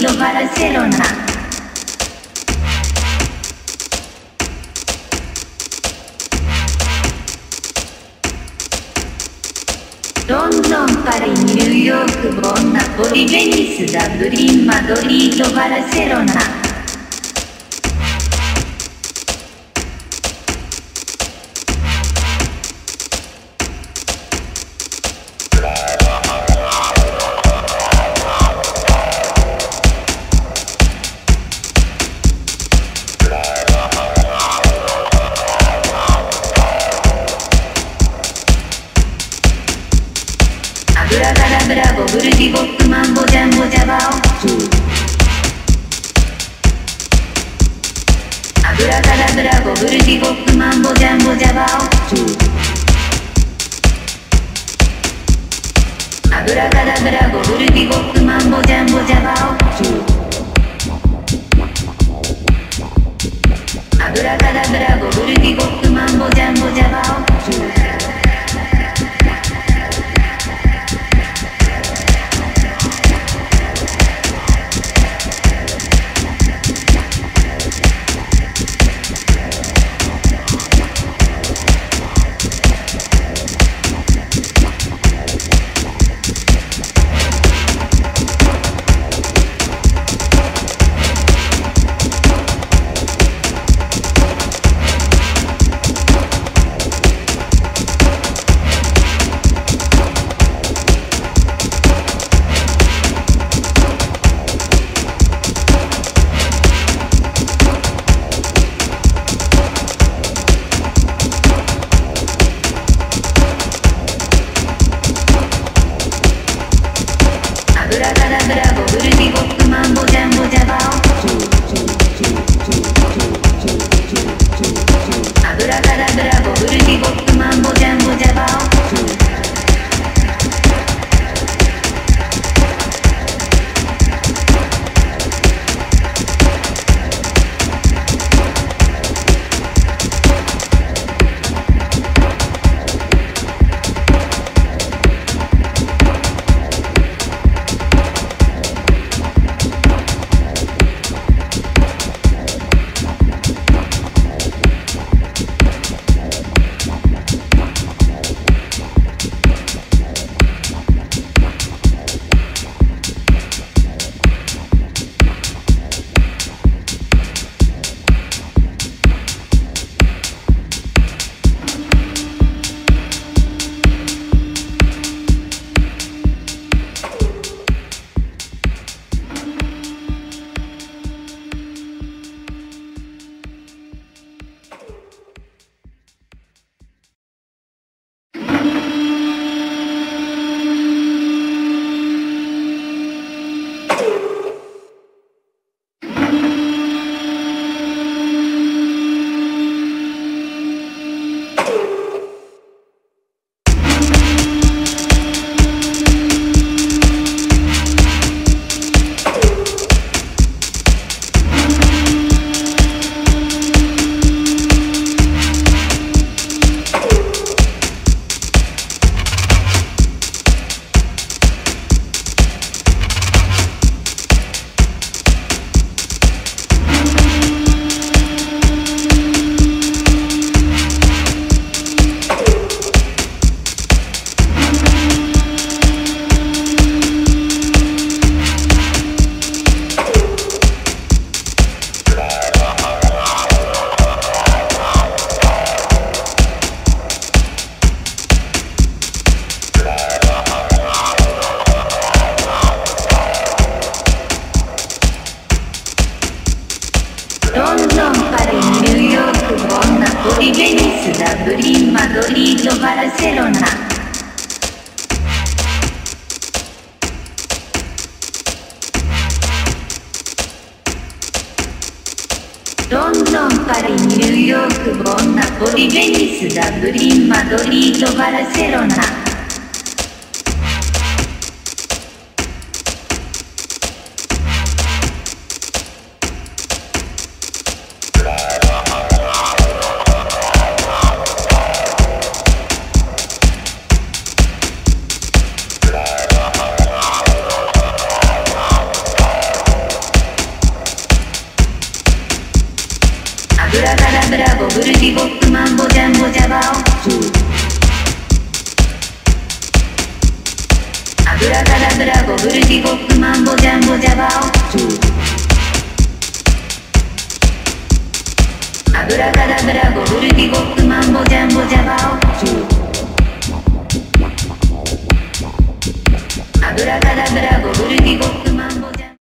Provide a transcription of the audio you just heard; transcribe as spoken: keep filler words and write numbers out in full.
ド、バルセロナ。ロンドン、パリ、ニューヨーク、ボン、ナポリ、ベニス、ダブリン、マドリード、バルセロナ。ブラガラブラボブルディボックマンボジャンボジャバオアブラガラブラボブルディボックマンボジャンボジャバオアブラガラブラボブルディボックマンボジャンボジャバオアブラガラブラボブルディボックマンボジャンボジャバオブラガラブラボブルディボックマンボジャンボジャバオアブラガラブラボブルディボックマンボジャンボジャバオロンドン、パリ、ニューヨーク、ボン、ナポリ、ベニス、ダブリン、マドリード、バルセロナ。ロンドン、パリ、ニューヨーク、ボン、ナポリ、ベニス、ダブリン、マドリード、バルセロナ。 ブラガダブラゴブルディボックマンボジャンボジャバオアブラガダブラゴブルディボックマンボジャンボジャバオアブラガダブラゴブルディボックマンボジャンボジャバオアブラガダブラゴブルディボック